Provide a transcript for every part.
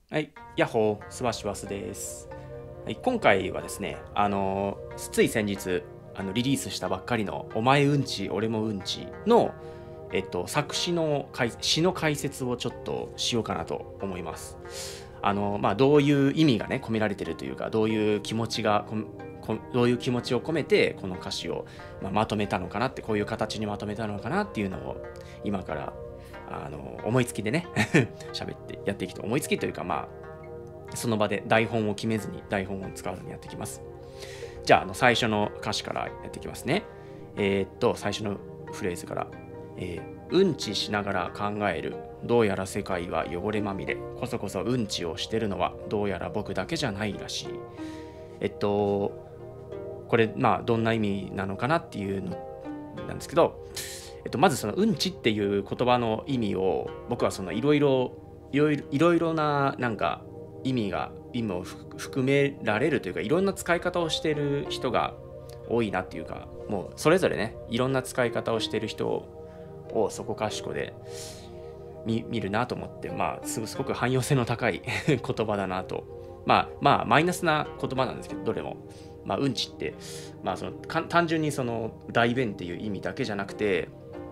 はい、ヤッホー、スワシワスです。はい、今回はですね、つい先日リリースしたばっかりの「お前うんち、俺もうんち」の、作詞の詩の解説をちょっとしようかなと思います。どういう意味がね、込められてるというか、どういう気持ちがどういう気持ちを込めてこの歌詞を、まとめたのかなって、こういう形にまとめたのかなっていうのを今から思いつきでね喋ってやっていきと、思いつきというか、その場で台本を決めずに、台本を使わずにやっていきます。じゃあ、最初の歌詞からやっていきますね。最初のフレーズから、うんちしながら考える。どうやら世界は汚れまみれ。こそこそうんちをしてるのはどうやら僕だけじゃないらしい。これどんな意味なのかなっていうのなんですけど、まずそのうんちっていう言葉の意味を、僕はそのいろいろななんか意味を含められるというか、いろんな使い方をしている人が多いなっていうか、もうそれぞれね、いろんな使い方をしている人をそこかしこで見るなと思って、すごく汎用性の高い言葉だなと。マイナスな言葉なんですけど、どれも。うんちって、単純にその大便っていう意味だけじゃなくて、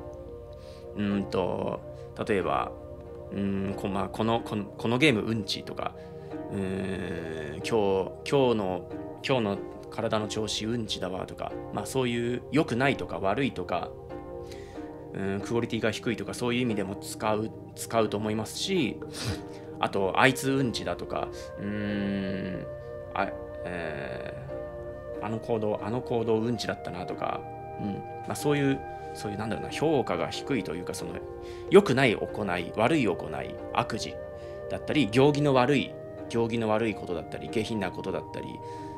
例えば、このゲームうんちとか、今日の体の調子うんちだわとか、そういう良くないとか悪いとか、クオリティが低いとか、そういう意味でも使うと思いますし、あとあいつうんちだとか、あ,、あの行動うんちだったなとか、そういうなんだろうな、評価が低いというか、その良くない行い、悪い行い、悪事だったり、行儀の悪いことだったり、下品なことだったり、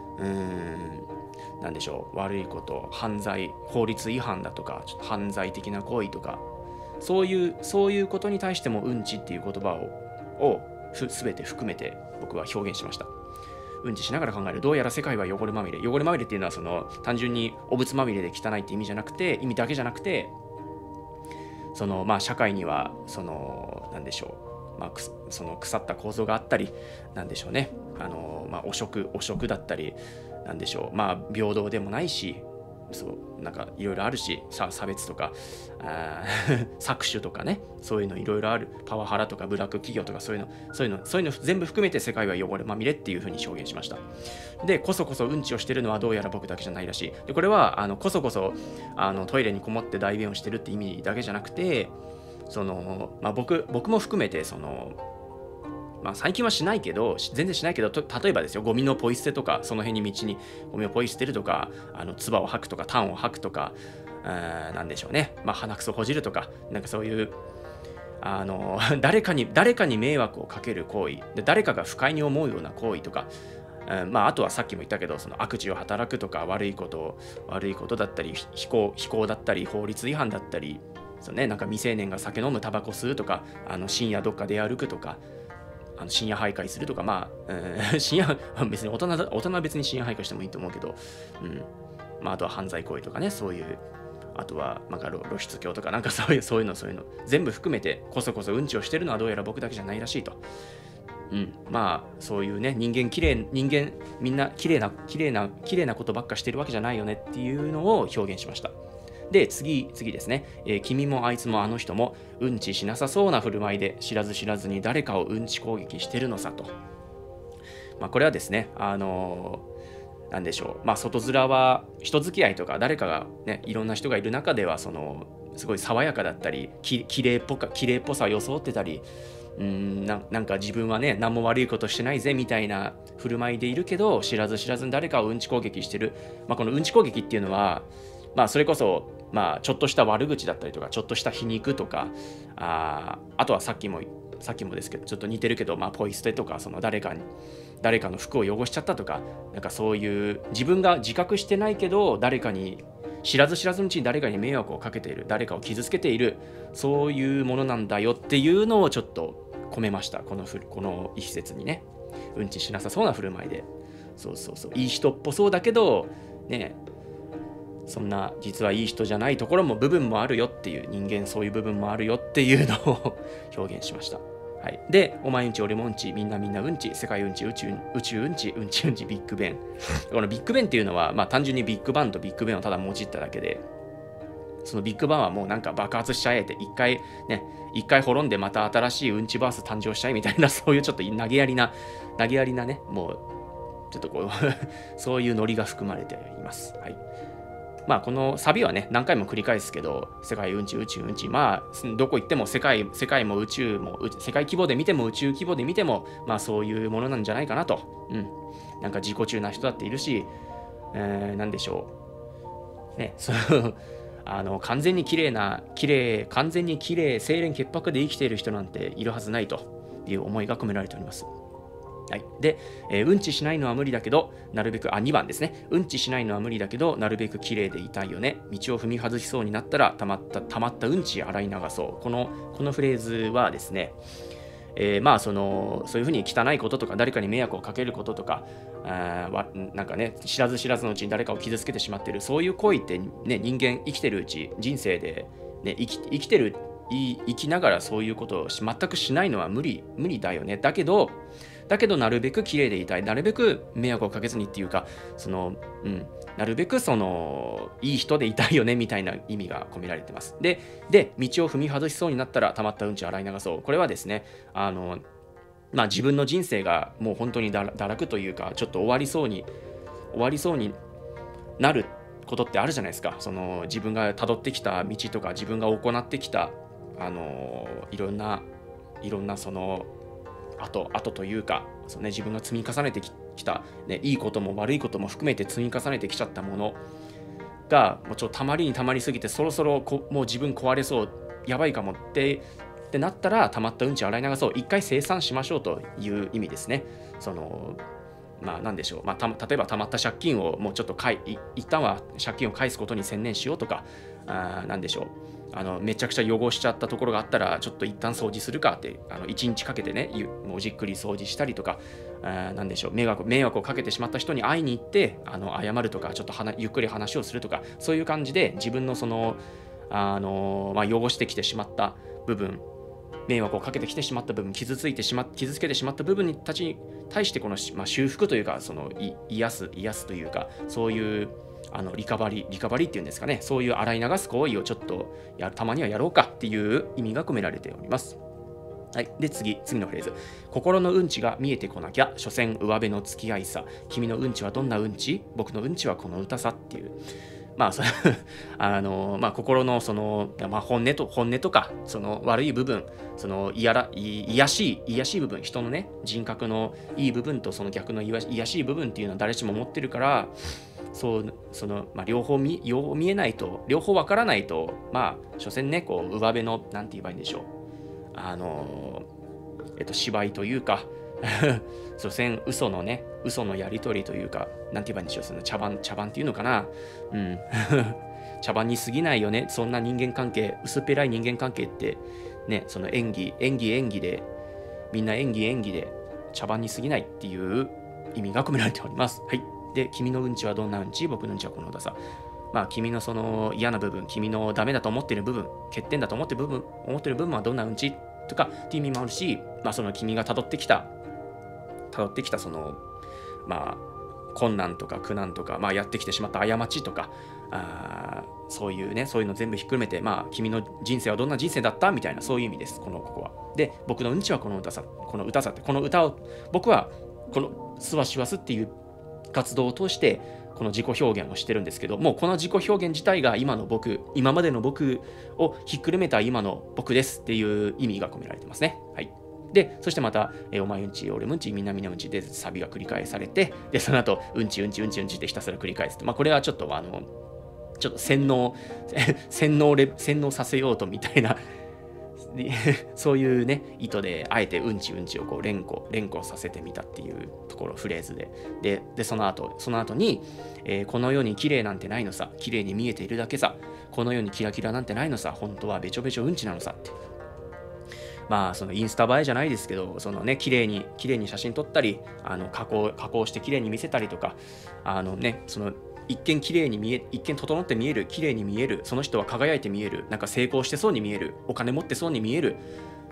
なんでしょう、悪いこと、犯罪、法律違反だとか、ちょっと犯罪的な行為とか、そういうことに対してもうんちっていう言葉を全て含めて僕は表現しました。うんちしながら考える。どうやら世界は汚れまみれ。汚れまみれっていうのはその単純に汚物まみれで汚いって意味だけじゃなくて、その社会にはそのなんでしょう、その腐った構造があったり、なんでしょうね、汚職だったり、なんでしょう、平等でもないし、そうなんかいろいろあるし、差別とか搾取とかね、そういうのいろいろある、パワハラとかブラック企業とか、そういうの全部含めて世界は汚れまみれっていう風に表現しました。で、こそこそうんちをしてるのはどうやら僕だけじゃないらしい。でこれはこそこそトイレにこもって大便をしてるって意味だけじゃなくて、その、僕も含めてその、最近は全然しないけど、例えばですよ、ゴミのポイ捨てとか、その辺に道にゴミをポイ捨てるとか、唾を吐くとか、痰を吐くとか、なんでしょうね、鼻くそほじるとか、なんかそういう誰かに迷惑をかける行為で、誰かが不快に思うような行為とか、あとはさっきも言ったけど、その悪事を働くとか、悪いことだったり、非行だったり、法律違反だったり、そうね、なんか未成年が酒飲む、タバコ吸うとか、深夜どっか出歩くとか、深夜徘徊するとか、深夜別に大人は別に深夜徘徊してもいいと思うけど、あとは犯罪行為とかね、そういう、あとは露出狂とか、なんかそういうの全部含めて、こそこそうんちをしてるのはどうやら僕だけじゃないらしいと。そういうね、人間みんな綺麗なことばっかしてるわけじゃないよねっていうのを表現しました。で、次ですね、君もあいつもあの人もうんちしなさそうな振る舞いで知らず知らずに誰かをうんち攻撃してるのさと。これはですね、なんでしょう、外面は人付き合いとか、誰かがね、いろんな人がいる中ではそのすごい爽やかだったり、綺麗っぽさを装ってたり、なんか自分はね、何も悪いことしてないぜみたいな振る舞いでいるけど、知らず知らずに誰かをうんち攻撃してる。このうんち攻撃っていうのは、それこそちょっとした悪口だったりとか、ちょっとした皮肉とか、あとはさっきもですけど、ちょっと似てるけど、ポイ捨てとか、その誰かの服を汚しちゃったとか、なんかそういう自分が自覚してないけど、知らず知らずのうちに誰かに迷惑をかけている、誰かを傷つけている、そういうものなんだよっていうのをちょっと込めました。この一節にね、うんちしなさそうな振る舞いで、いい人っぽそうだけどね、そんな実はいい人じゃない部分もあるよっていう、人間そういう部分もあるよっていうのを表現しました。 はい、で、お前うんち、俺もうんち、みんなうんち、世界うんち、宇宙うんち、うんち、ビッグベン。このビッグベンっていうのは、まあ単純にビッグバンとビッグベンをただもじっただけで、そのビッグバンはもうなんか爆発しちゃえって、一回滅んでまた新しいうんちバース誕生しちゃえみたいな、そういうちょっと投げやりなね、もう、ちょっとこうそういうノリが含まれています。はい。まあこのサビはね、何回も繰り返すけど、世界うんち、宇宙うんち、まあどこ行っても世界も宇宙も、世界規模で見ても宇宙規模で見ても、まあそういうものなんじゃないかなと。なんか自己中な人だっているし、なんでしょう。ね、完全に綺麗、清廉潔白で生きている人なんているはずないという思いが込められております。はい、で、うんちしないのは無理だけど、なるべく、2番ですね。うんちしないのは無理だけど、なるべく綺麗でいたいよね。道を踏み外しそうになったら、たまったうんち洗い流そう。このフレーズはですね、まあそういうふうに汚いこととか、誰かに迷惑をかけることとか、なんかね、知らず知らずのうちに誰かを傷つけてしまっている、そういう行為ってね、人間生きてるうち、人生で、ね、生きながらそういうことを全くしないのは無理だよね。だけどなるべく綺麗でいたい、なるべく迷惑をかけずにっていうか、なるべくいい人でいたいよねみたいな意味が込められてます。で、道を踏み外しそうになったら、たまったうんち洗い流そう。これはですね、まあ自分の人生がもう本当に堕落というか、ちょっと終わりそうになることってあるじゃないですか。自分が辿ってきた道とか、自分が行ってきたいろんな後というか、自分が積み重ねてきた、ね、いいことも悪いことも含めて積み重ねてきちゃったものが、もうちょっとたまりすぎて、そろそろもう自分壊れそう、やばいかもってなったら、たまったうんち洗い流そう。一回清算しましょうという意味ですね。まあ何でしょう。まあ、例えばたまった借金をもうちょっと一旦は借金を返すことに専念しようとか、何でしょう。めちゃくちゃ汚しちゃったところがあったら、ちょっと一旦掃除するかって、1日かけてね、もうじっくり掃除したりとか、なんでしょう、迷惑をかけてしまった人に会いに行って、謝るとか、ちょっとゆっくり話をするとか、そういう感じで自分の汚してきてしまった部分、迷惑をかけてきてしまった部分、傷つけてしまった部分に対して修復というか、癒すというか、そういうリカバリーっていうんですかね、そういう洗い流す行為をちょっとたまにはやろうかっていう意味が込められております。はい、で次のフレーズ。心のうんちが見えてこなきゃ、所詮上辺の付き合いさ。君のうんちはどんなうんち？僕のうんちはこの歌さっていう。まあ心の本音とか、悪い部分、いやしい部分、人のね、人格のいい部分とその逆のいやしい部分っていうのは誰しも持ってるから、両方見えないと、両方わからないと、まあ所詮ね、こう上辺のなんて言えばいいんでしょう、芝居というか所詮嘘のやり取りというか、なんて言えばいいんでしょう、その茶番っていうのかな、茶番に過ぎないよね。そんな人間関係、薄っぺらい人間関係ってね、その演技で、みんな演技で茶番に過ぎないっていう意味が込められております。はい。で、君のうんちはどんなうんち？僕のうんちはこの歌さ。まあ君のその嫌な部分、君のダメだと思ってる部分、欠点だと思ってる部分はどんなうんちとかっていう意味もあるし、まあその君が辿ってきたまあ困難とか苦難とか、まあやってきてしまった過ちとか、そういうの全部ひっくるめて、まあ君の人生はどんな人生だったみたいな、そういう意味です。ここは。で、僕のうんちはこの歌さって、この歌を僕はこのスワシワスっていう活動を通してこの自己表現をしてるんですけども、この自己表現自体が今までの僕をひっくるめた今の僕ですっていう意味が込められてますね。はい。で、そしてまた、お前うんち、俺うんち、みんなうんちでサビが繰り返されて、で、その後、うんちってひたすら繰り返すと。まあ、これはちょっと洗脳させようとみたいなそういうね、意図であえてうんちをこう連呼させてみたっていうところ、フレーズで。で、その後に、この世に綺麗なんてないのさ、綺麗に見えているだけさ、この世にキラキラなんてないのさ、本当はべちょべちょうんちなのさって。まあそのインスタ映えじゃないですけど、そのね、綺麗に写真撮ったり、加工して綺麗に見せたりとか、その一見整って見える、綺麗に見える、その人は輝いて見える、なんか成功してそうに見える、お金持ってそうに見える、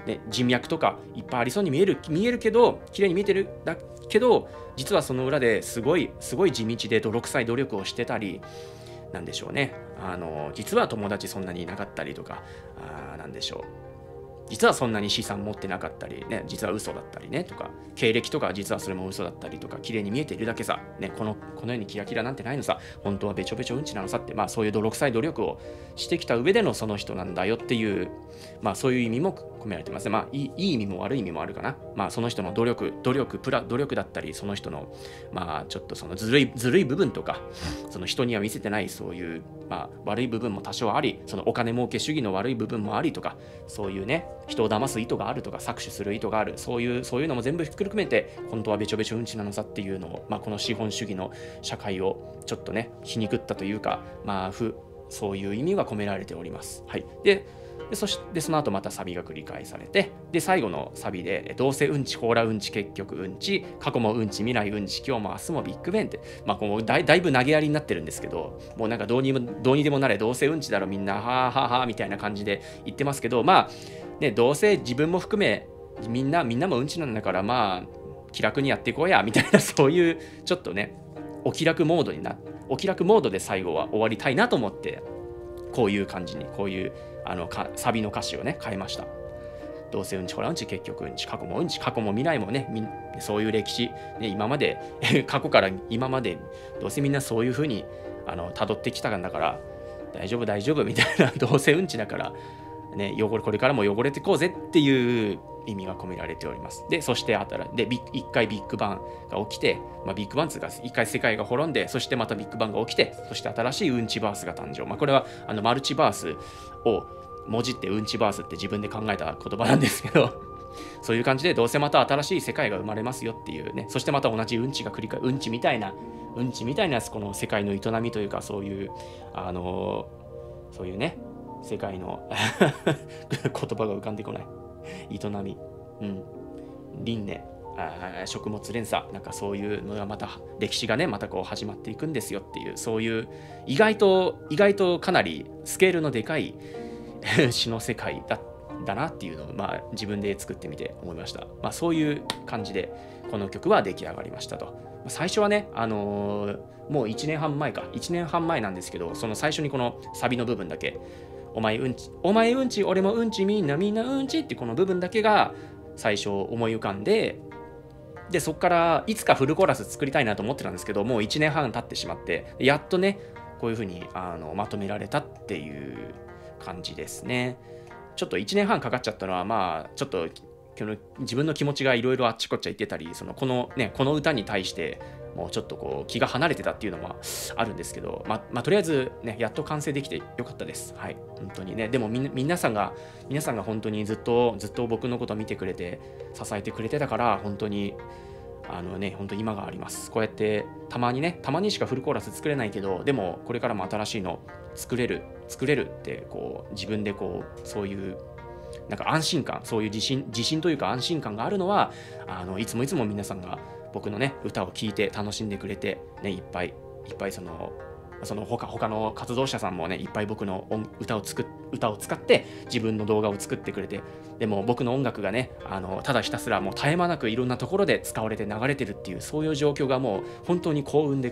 ね、人脈とかいっぱいありそうに見えるけど、綺麗に見えてるだけど、実はその裏ですごい地道で泥臭い努力をしてたり、なんでしょうね、実は友達そんなにいなかったりとか、なんでしょう、実はそんなに資産持ってなかったり、ね、実は嘘だったりねとか、経歴とか実はそれも嘘だったりとか、綺麗に見えているだけさ、ね、このようにキラキラなんてないのさ、本当はべちょべちょうんちなのさって、そういう泥臭い努力をしてきた上でのその人なんだよっていう、そういう意味も込められてますね。いい意味も悪い意味もあるかな。その人の努力だったり、その人のちょっとそのずるい部分とか、その人には見せてないそういう悪い部分も多少あり、そのお金儲け主義の悪い部分もありとか、そういうね、人を騙す意図があるとか、搾取する意図がある、そういうのも全部ひっくるめて、本当はべちょべちょうんちなのさっていうのを、この資本主義の社会をちょっとね、皮肉ったというか、そういう意味が込められております。はい。そしてその後またサビが繰り返されて、で最後のサビでどうせうんち、ほらうんち、結局うんち、過去もうんち、未来うんち、今日も明日もビッグベンって、こうだいぶ投げやりになってるんですけど、もうなんかどうにでもなれ、どうせうんちだろみんな、はあはあはあみたいな感じで言ってますけど、ね、どうせ自分も含めみんなもうんちなんだから、気楽にやっていこうやみたいな、そういうちょっとね、お気楽モードで最後は終わりたいなと思って、こういう感じに、こういうサビの歌詞をね変えました。どうせうんち、ほらうんち、結局うんち、過去もうんち、過去も未来もね、そういう歴史、ね、今まで過去から今までどうせみんなそういう風に辿ってきたんだから大丈夫みたいな、どうせうんちだからね、これからも汚れていこうぜっていう意味が込められております。で、そして一回ビッグバンが起きて、ビッグバンつうか一回世界が滅んで、そしてまたビッグバンが起きて、そして新しいうんちバースが誕生。これはマルチバースをもじってうんちバースって自分で考えた言葉なんですけどそういう感じでどうせまた新しい世界が生まれますよっていうね、そしてまた同じうんちが繰り返うんちみたいなこの世界の営みというか、そういうそういうね、世界の言葉が浮かんでこない、営み、輪廻、食物連鎖、なんかそういうのがまた歴史がねまたこう始まっていくんですよっていう、そういう意外とかなりスケールのでかい詩の世界だなっていうのを自分で作ってみて思いました。そういう感じでこの曲は出来上がりましたと。最初はね、もう1年半前なんですけど、その最初にこのサビの部分だけ、お前うんち、俺もうんち、みんなうんちってこの部分だけが最初思い浮かんで、そこからいつかフルコーラス作りたいなと思ってたんですけど、もう1年半経ってしまって、やっとねこういう風にまとめられたっていう感じですね。ちょっと1年半かかっちゃったのは、ちょっと自分の気持ちがいろいろあっちこっちゃ言ってたり、この歌に対してもうちょっとこう気が離れてたっていうのもあるんですけど、とりあえずねやっと完成できてよかったです。はい、本当にね。でも皆さんが本当にずっと僕のことを見てくれて支えてくれてたから、本当に本当に今があります。こうやってたまにしかフルコーラス作れないけど、でもこれからも新しいの作れるってこう自分でこう、そういうなんか安心感、そういう自信というか安心感があるのは、いつも皆さんが僕のね歌を聴いて楽しんでくれてね、いっぱいその他の活動者さんもねいっぱい僕の歌を使って自分の動画を作ってくれて、でも僕の音楽がねただひたすらもう絶え間なくいろんなところで使われて流れてるっていう、そういう状況がもう本当に幸運で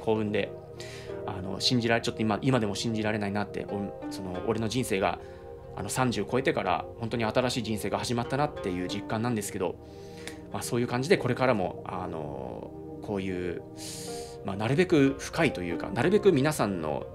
ちょっと今でも信じられないなって、俺の人生が30超えてから本当に新しい人生が始まったなっていう実感なんですけど、そういう感じでこれからもこういうなるべく深いというか、なるべく皆さんの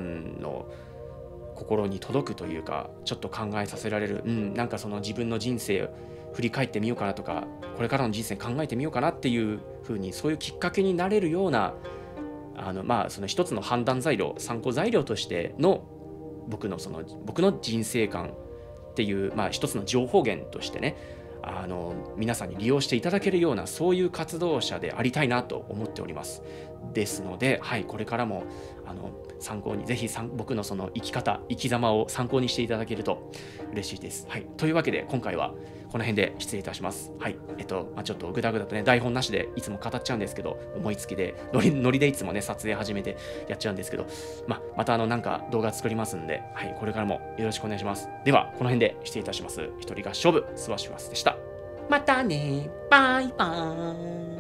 心に届くというか、ちょっと考えさせられる、なんかその自分の人生を振り返ってみようかなとか、これからの人生考えてみようかなっていう風に、そういうきっかけになれるようなその一つの判断材料、参考材料としての僕の人生観っていう、一つの情報源としてね、皆さんに利用していただけるような、そういう活動者でありたいなと思っております。ですので、これからも参考に、ぜひ僕のその生き様を参考にしていただけると嬉しいです。というわけで今回はこの辺で失礼いたします。はい。ちょっとグダグダとね、台本なしでいつも語っちゃうんですけど、思いつきで、ノリでいつもね、撮影始めてやっちゃうんですけど、またなんか動画作りますんで、はい、これからもよろしくお願いします。では、この辺で失礼いたします。一人合唱部、スワシュワスでした。またねバイバーイ。